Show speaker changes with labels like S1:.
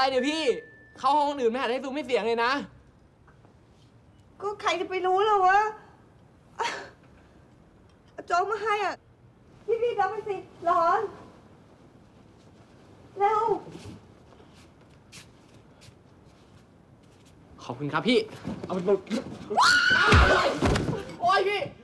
S1: เนี่ยพี่เข้าห้องอื่นไม่หัดให้ซุ้มไม่เสียงเลยนะ
S2: ก็ใครจะไปรู้ล่ะวะโจ๊กมาให้อ่ะรีบๆรับไปสิร้อนเร็ว
S1: ขอบคุณครับพี่เอาไปโอ๊ยพี่